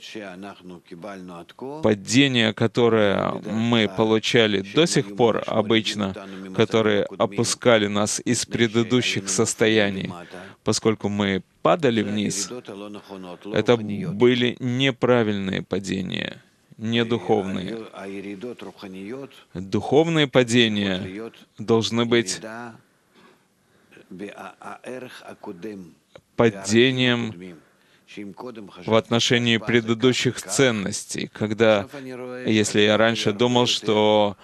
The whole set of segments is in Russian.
падения, которое мы получали до сих пор обычно, которые опускали нас из предыдущих состояний, поскольку мы падали вниз, это были неправильные падения, не духовные. Духовные падения должны быть падением в отношении предыдущих ценностей, когда, если я раньше думал, что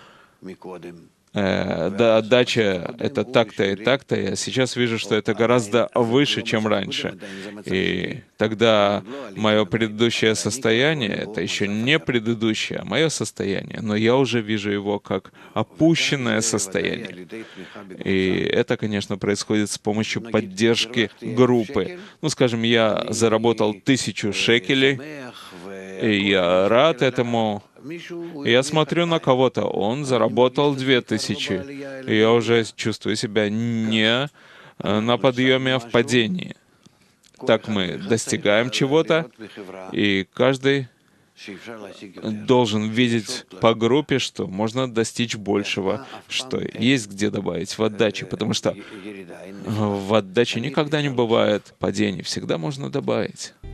дача — это так-то и так-то, я сейчас вижу, что это гораздо выше, чем раньше. И тогда мое предыдущее состояние — это еще не предыдущее, а мое состояние, но я уже вижу его как опущенное состояние. И это, конечно, происходит с помощью поддержки группы. Ну, скажем, я заработал 1000 шекелей, и я рад этому. Я смотрю на кого-то, он заработал 2000, и я уже чувствую себя не на подъеме, а в падении. Так мы достигаем чего-то, и каждый должен видеть по группе, что можно достичь большего, что есть где добавить в отдаче, потому что в отдаче никогда не бывает падений, всегда можно добавить.